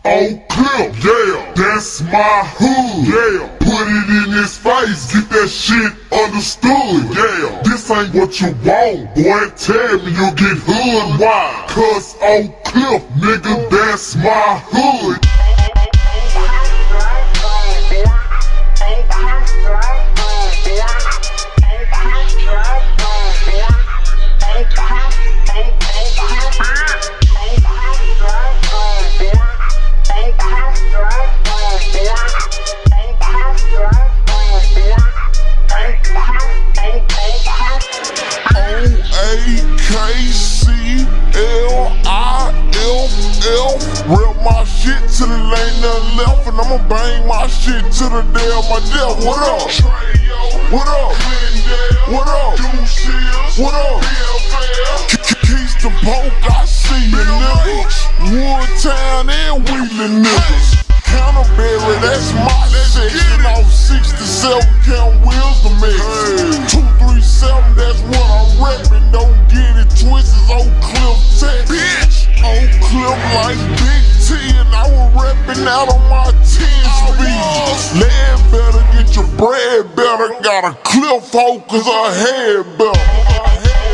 on clip, yeah, that's my hood, yeah. Put it in his face, get that shit understood, yeah. This ain't what you want, boy, tell me you get hood, why? Cause on clip, nigga, that's my hood. Rep my shit till it ain't nothing left, and I'ma bang my shit to the day of my death. What up? What up? What up? What up? Keystone Polk, I see you niggas. Woodtown and Wheeling niggas. Counterberry, that's my section. Off 67 count wheels to me. 237, that's what I'm reppin'. Don't get it twisted, Oak Cliff Tech. Bitch! Oak Cliff like Big T, and I was reppin' out on my 10 speed. Land better, get your bread better. Got a cliff hoe cause her head better.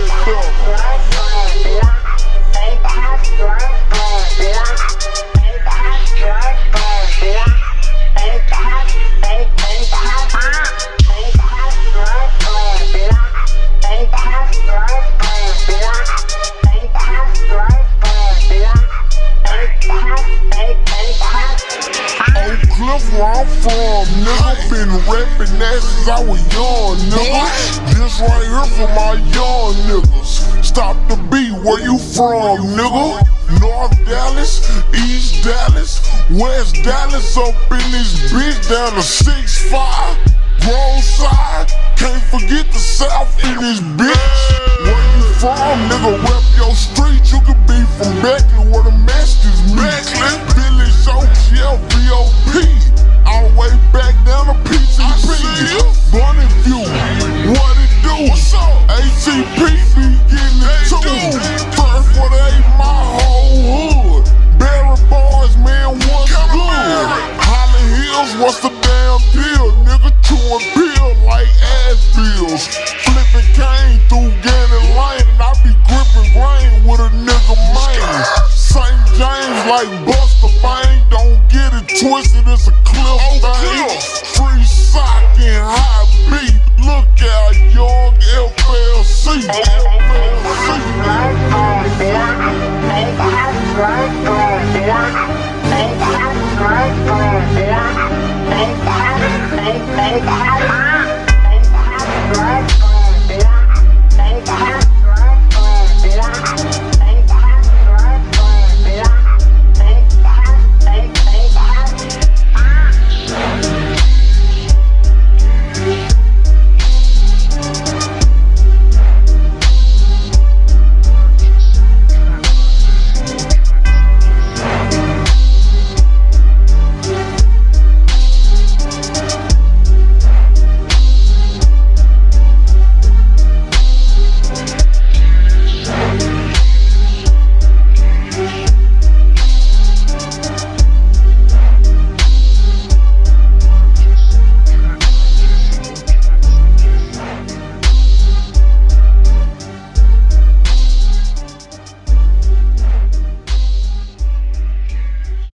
Where I'm from, nigga, been reppin' that since I was young, nigga. This right here for my young niggas. Stop the beat, where you from, nigga? North Dallas, East Dallas, West Dallas, up in this bitch, down to 6'5", Grove Side. Can't forget the South in this bitch. Where you from, nigga? Rep your street. You could be from Beckley, where the masters meet. Village Oaks, yeah, B.O.P. All the way back down to PCP. Bunny View, what it do? ATP be getting it too. First for they my whole hood. Barry Boys, man, what's good? Holly Hills, what's the damn deal? Nigga chewing pills like ass bills. Flipping cane through Gannon Lane, and I be gripping grain with a nigga man. St. James like Buster Bang, don't get it twisted, it's a cliff thing. Free sock and high beat, look out, young FLC.